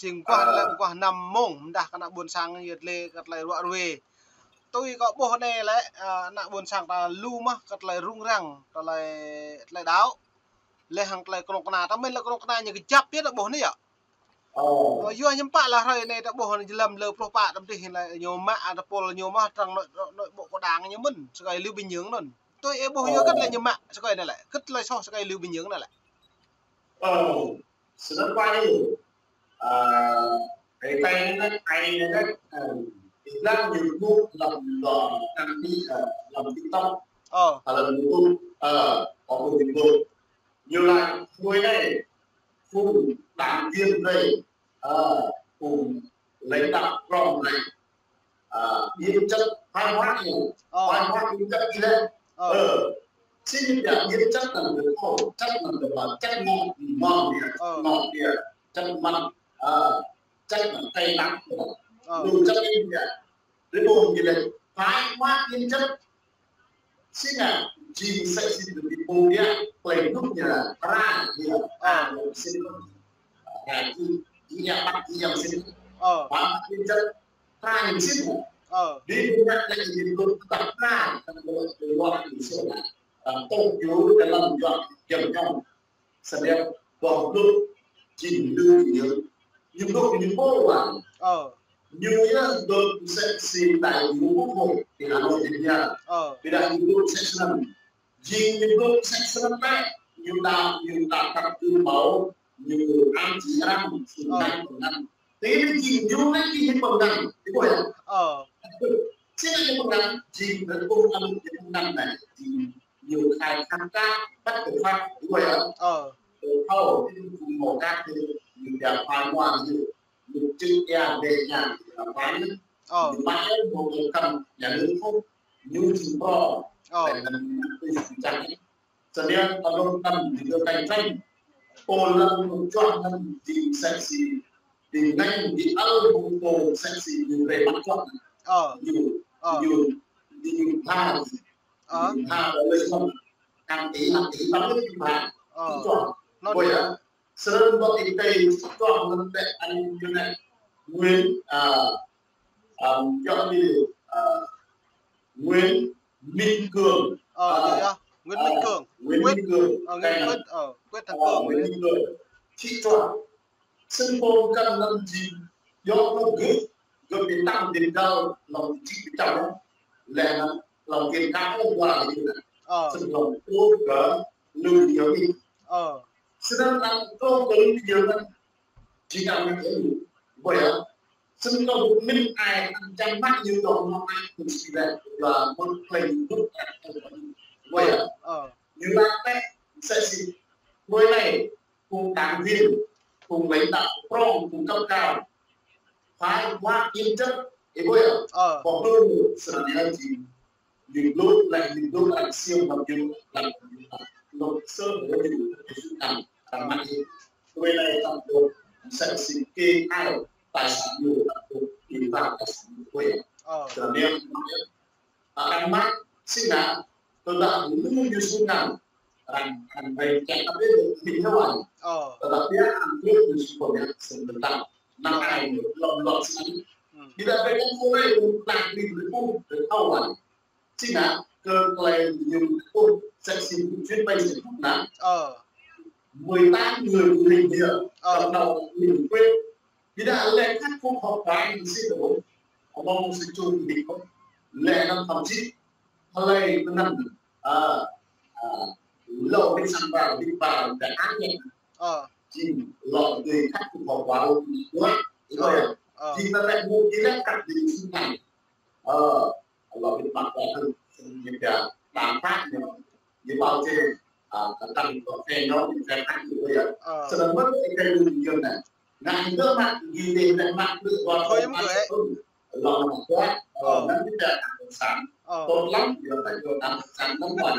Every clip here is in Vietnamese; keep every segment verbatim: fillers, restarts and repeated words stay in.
chừng qua lại qua nằm mông đã cái nạ buồn sang nhiệt lệ cắt lại rọa về tôi có bộ này lại nạ buồn sang ta lu mà cắt lại rung răng cắt lại lại đáo lệ hàng lại con nà ta mình là con nà những cái chắp biết là bộ này ạ rồi vừa nhắm pa là rồi này đã bộ này làm lơ pro pa đâm thì là nhiều mạ đã pol nhiều mà trong nội nội bộ có đáng như mình cái lưu bình nhưỡng rồi tôi em bộ vừa cất lại nhiều mạ cái này lại cất lại so cái lưu bình nhưỡng này lại ờ sự nó quay à cái tay nó tay nó làm YouTube làm làm làm đi làm TikTok ờ làm YouTube ờ có một YouTube nhiều lại cuối này cùng đảng viên này cùng lãnh đạo phòng này biên chất hai hóa nhiều hai hóa biên chất đi lên ờ xin được biên chất là được khổ chất là được là chất ngon ngon địa ngon địa chất mặn chất là tay nặng đủ chất in địa để bồn như này hai hóa biên chất xin là chỉ sẽ xin được đi bồn địa quay lúc nhà ra thì à xin là chỉ chỉ nhà bắt chỉ nhà xin ờ và biên chất ra những xin đi buôn lại những công tác ra trong cái loại hình số này tôn cứu cái lòng dọn kiểm nhau sẽ đem vào lúc chỉnh lưu nhiều nhưng lúc những bộ quản như là tôi sẽ xin đại biểu quốc hội thì Hà Nội thì nhà vì đại biểu quốc sẽ làm gì những lúc sẽ làm bé như đạo như đạo các tư báo như an chỉ ăn sự năng của năng thế nên chỉ như lấy cái hình bằng năng cái gọi là thế nên bằng năng chỉ là công ăn cái năng này thì nhiều khai tham gia bắt đầu phát cái gọi là từ khâu cùng một các cái những nhà khoa ngoại như những chữ nhà về nhà là quán những bãi một cái cầm nhà nước không như chúng to để mình tự chẳng cho nên ở đông tâm thì được cạnh tranh ôn lần một chọn lần thì sexy thì ngay thì ơ một cô sexy như về mặt chọn nhiều nhiều nhiều tha tha ở đây không càng tí làm tí bắn nước thì bạn chọn bởi đó sơn có tí tây chọn lần để anh như này nguyên chọn đi Nguyễn Minh Cường Nguyễn Minh Cường Nguyễn Minh Cường Nguyễn ở Quyết Thắng Cường Nguyễn Minh Cường chị chọn sân khấu cần làm gì do nó gửi gửi đến tăng tiền cao lòng chị trọng là lòng tiền cao không qua là như này sân lòng tốt cỡ lưu nhiều đi sân lòng tốt cỡ nhiều hơn chỉ cần là cái gì vậy á sân khấu minh ai chăm mắt như đó nó ai cũng chỉ là một hình tốt vậy à như là thế sẽ gì với này cùng đảng viên cùng lãnh đạo from cùng cấp cao phải qua yên chất thế vậy à có hơn sự này gì những lúc lại những lúc lại siêu mặc dù là nó sơ với những cái sự cảm cảm mạnh với này trong được sẽ xin kê ai tài sản nhiều thì vào tài sản quê cho nên ăn mắt xin là tôi đã muốn như xuống nào rằng hành về chạy tập biết được thì theo anh tôi đã biết ăn biết như xuống của nhà sự tự tạo năm ngày được lòng lọt sẵn thì là về các cô này cũng lạc đi với cô để thâu anh xin là cơ này nhiều cô sẽ xin chuyến bay sẽ không nắng mười tám người của mình địa trong đầu mình quên thì đã lên khắc phục học bài thì xin được họ mong sự chung thì không lệ năm thậm chí hơi cái năm lâu đi sang vào đi vào để án nhẹ chỉ lọ người khắc phục hậu quả quá rồi chỉ là lại mua cái lẽ cắt đi xuống này lọ bị mặt lại hơn những cái đàm phát như bao nhiêu cả tăng có phe nó thì phe khác như vậy cho nên mất cái cây đường nhiều này ngành nước mặt gì để lại mặt tự vào thôi em gửi lọ nó quá nó biết là sản tốt lắm giờ phải cho tăng sản nóng bẩn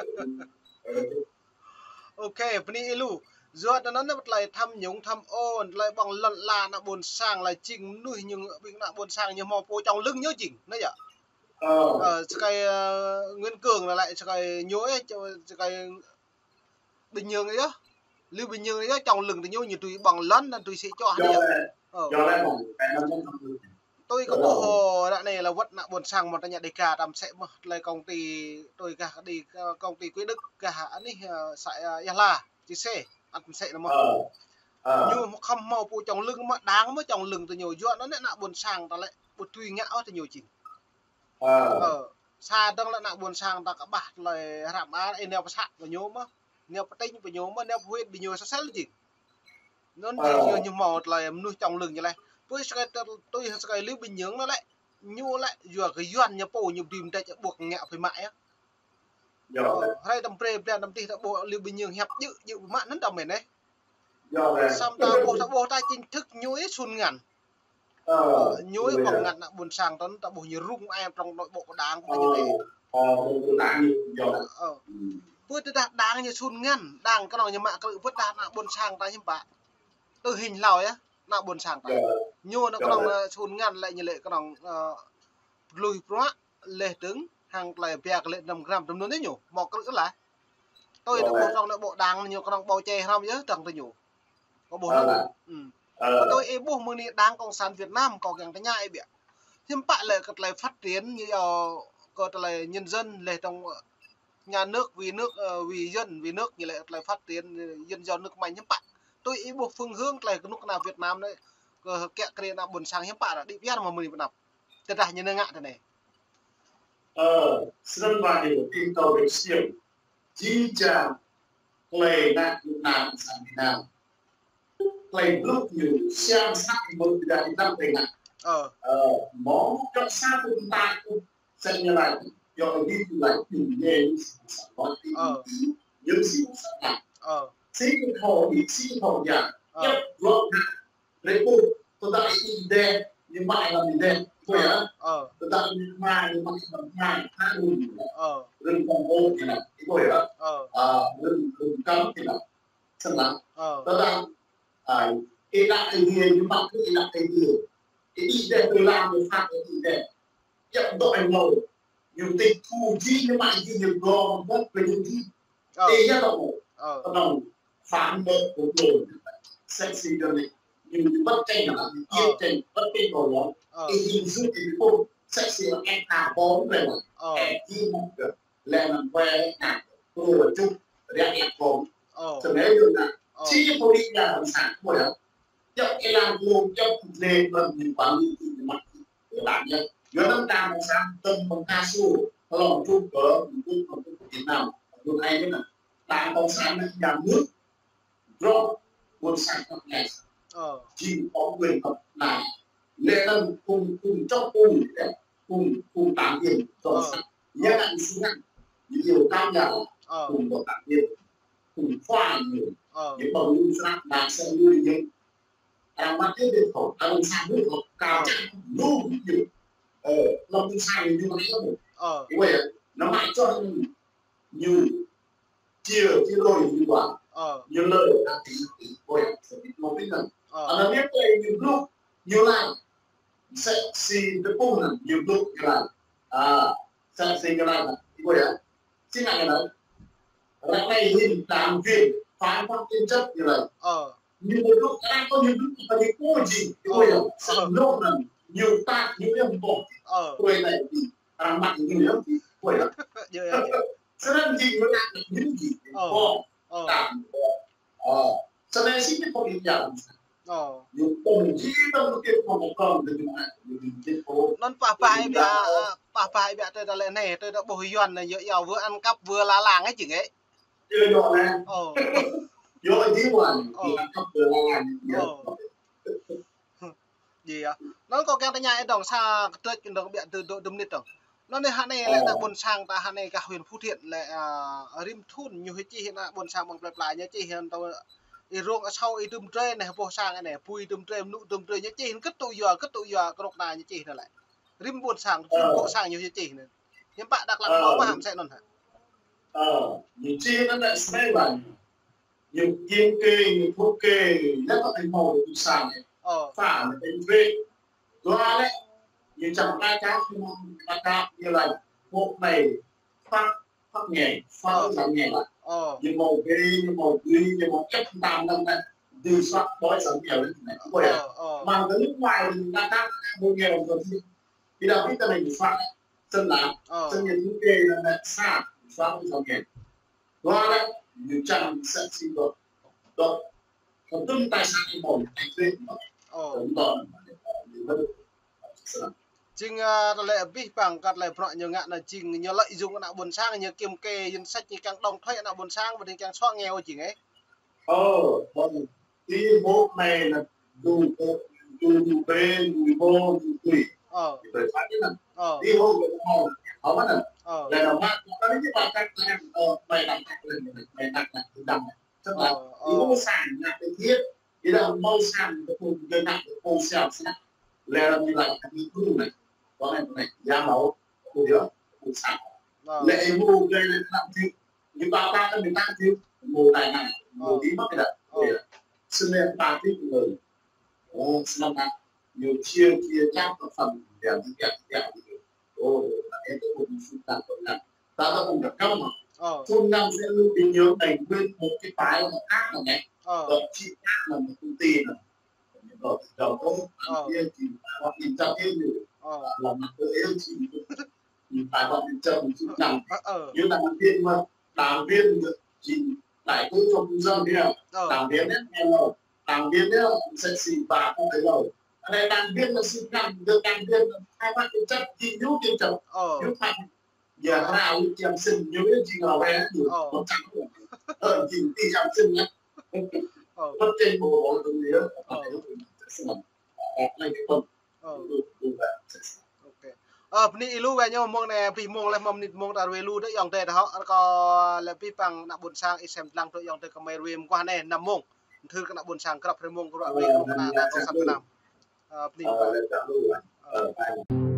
ok vni lu giờ đó nó lại thăm nhúng thăm ôn lại bằng lần là nó buồn sang lại chỉnh nuôi nhưng bình nó buồn sang như mò po trong lưng nhớ chỉnh đấy ạ ờ cái Nguyễn Cường là lại cái nhối cái Bình Dương ấy á Lưu Bình Dương ấy trong lưng thì nhối như tùy bằng lần là tùy sẽ cho hắn do lấy một cái nó không được tôi có bộ hồ đoạn này là vật nặng buồn sang một nhà đề cả đam sẽ mà lấy công ty tôi cả đi công ty Quý Đức cả anh ấy sẽ là chỉ xe ăn sẽ là mà nhưng không mau phụ chồng lưng mà đáng mới chồng lưng từ nhiều chuyện nó lại nặng buồn sang ta lại buồn tùy ngã từ nhiều chỉ ờ xa đang là nặng buồn sang ta các bạn lời làm á em neo sạc và nhôm á neo tinh và nhôm á neo huyết bị nhiều sao gì nó nhiều nhiều một là nuôi chồng lưng như này tôi sẽ tôi sẽ lưu bình nhưỡng nó lại nhu lại vừa cái doan nhập bộ nhập tìm tại buộc ngạ phải mãi á hay đầm pre pre đầm tì bộ lưu bình nhưỡng hẹp dự dự mạn nó đầm mền đấy xong ta bộ ta bộ ta chính thức nhối xuân ngàn nhối bằng ngàn là buồn sàng tấn ta bộ như rung em trong nội bộ đáng cũng như thế tôi đã đáng như xuân ngàn đang cái nào như mạ cứ vứt đá là buồn sàng ta như bạn từ hình lòi á nào buồn sàng ta nhô nó có đồng xuân ngàn lại như lệ có đồng lùi quá lệ trứng hàng lại bè lệ năm gram tầm nữa đấy nhủ một cái nữa là tôi được bộ trong nội bộ đáng nhiều có đồng bao che không nhớ chẳng tôi nhủ có bộ nữa tôi em buông mưa này đáng cộng sản Việt Nam có càng cái nhà ấy bịa nhưng bạn lại cật lại phát triển như có lại nhân dân lại trong nhà nước vì nước vì dân vì nước như lại lại phát triển dân do nước mạnh nhưng bạn tôi ý buộc phương hướng lại cái nước nào Việt Nam đấy kẹt cái nào buồn sang hiếm bạn đi biết mà mình nằm thật ra như nơi ngạn thế này ờ sân bay của tin tàu được siêu chi trả play nạn nạn sang Việt Nam play lúc nhiều xem sắc một đại năm về ngạn ờ món cho sao chúng ta cũng sẽ như này do đi lại tìm nghe ờ những gì sản ờ xin thầu đi xin thầu nhà tiếp luật lấy bút tôi đã đi đen nhưng mà làm gì đen tôi á tôi đã đi mai nhưng mà làm mai hai luôn rừng phòng hộ thì là cái tôi á rừng rừng cấm thì là sân lắng tôi đang à cái đã cái gì nhưng mà cái là cái gì cái đi đen tôi làm tôi phát cái gì đen chậm độ anh ngồi nhiều tịch thu chi nhưng mà gì nhiều gò mất về những gì thì nhất là một tôi đồng phản bội của người sexy đơn này nhưng bất tranh là chia tranh bất tranh của nó thì hình dung thì không sexy là em thả bóng về mà em chi một được là làm que nè tôi là chung để em bóng cho nên được là chi tôi đi là làm sản của nó cho cái làm gồm cho nền và mình quản lý thì mặt của bạn nhé nhớ năm ta một sáng tâm bằng ca su nó lòng chung cỡ một chút một chút Việt Nam luôn hay thế này đảng cộng sản nhà nước do một sản phẩm này chỉ có quyền hợp này lệ tân cùng cùng cho cùng để cùng cùng tạm tiền cho sản nhớ lại suy ngắn những điều cao nhà cùng có tạm tiền cùng khoa nhiều những bầu lưu sản đang xem lưu những đang bắt tiếp được khẩu đang sang nước học cao chẳng lưu nhiều ờ lòng tin sai như vậy đó ờ cái vậy nó mãi cho nhiều chia chia đôi như vậy ờ nhiều lời đang tí tí thôi sẽ biết một ít lần ờ nó biết đây nhiều lúc nhiều lại sẽ xin cái cung là nhiều lúc như là à sẽ xin cái này là cái vậy á xin lại cái đấy cái này hình làm việc phán pháp tiên chất như vậy ờ nhưng một lúc đang có nhiều lúc có những cô gì cái vậy á sẽ lâu lần nhiều ta những em bỏ ờ quay này thì làm mạnh như nữa thì quay đó cho nên gì nó đạt được những gì bỏ làm ờ cho nên xin cái phong nhận ờ những công chí trong cái phong một con thì những nó phải phải bị phải phải bị tôi đã lên này tôi đã bồi dưỡng này vừa giàu vừa ăn cắp vừa lá làng ấy chừng ấy chưa dọn này ờ dọn tí hoàn thì ăn cắp vừa lá làng gì à nó có cái nhà đồng xa tới đồng biện từ độ đâm nít đồng nó này hạn này lại là buồn sang ta hạn này cả huyện Phú Thiện lại rim thun nhiều chi hiện là buồn sang bằng lặp lại nhá chi hiện tao đi ruộng ở sau đi tôm tre này vô sang cái này pui tôm tre nụ tôm tre nhá chi hiện cất tụi giờ cất tụi giờ cái độc này nhá chi này lại rim buồn sang bộ sang nhiều chi này nhưng bạn đặt làm nó mà hàm sẽ luôn hả ờ nhiều chi nó lại say vào nhiều kiên kê nhiều thuốc kê nhất là thành phố buồn sang này phả là cái về loa đấy như trong cái cá cái cá như là một này phát phát nhẹ phát làm nhẹ lại như màu ghi như màu ghi như màu chất tam năm này đi soát bói sống nghèo đến này cũng vậy mà ở nước ngoài thì ta các mua nghèo rồi thì đi đâu biết ta mình soát chân làm chân nhận thống kê là xa soát không sống nghèo qua đấy nhiều trăm sẽ xin được được còn tương tài sản thì một thành viên đúng rồi Jing lệ bi bằng cắt lệ pro nhiều ngạn là jing nhiều lợi dụng nạo buồn sang nhiều kiềm kê dân sách như càng đồng thuế nạo buồn sang và thì càng xóa nghèo chỉ ấy. Ờ, vâng. Đi bố mẹ là dù dù dù bên dù bố dù tùy. Ờ. Thì phải phát là Ờ. đi hôn với họ họ bắt đầu. Ờ. Là đầu mắt có những cái cách làm ờ mày đặt đặt lên mày đặt đặt từ đằng tức là đi bố sản là cái thiết thì là mâu sản cái vùng cái nặng cái vùng xèo sẽ là như là cái thứ này có này này da máu của đứa vùng sản lệ mù đây là làm gì như ba ta cái mình tăng chứ mù này này mù tí mất cái đợt xin lên ba tí người năm nay nhiều chia chia chắc có phần để những cái cái ô em cũng không phụ ta cũng là ta đã không được cấp mà phun năm sẽ lưu bình nhớ thành bên một cái phái một khác là này rồi chị khác là một công ty là rồi đầu có kia thì họ nhìn cho thêm nhiều là mặt tôi yêu chị phải họ nhìn cho một chút nằm như là đảng viên mà đảng viên chỉ đại cứ cho công dân đi đảng viên đấy nghe lời đảng viên đấy sẽ xì bà không thấy lời này đảng viên là xin làm được đảng viên hai ba cái chất gì nhú trên chồng nhú thành giờ nào chém sinh nhú đến gì nào bé được nó chẳng ở gì đi chém sinh nhá bất trên bộ bộ tụi gì đó này cái tuần ờ ni ilu về nhau mong này vì mong là mong nít mong ta về lu đấy dòng tề đó có là vi bằng nạp buồn sang isem lang tôi dòng tề có mấy rìm qua này nằm mong thư cái nạp buồn sang cái nạp mong của đoạn về của nó là có sắp năm ờ ni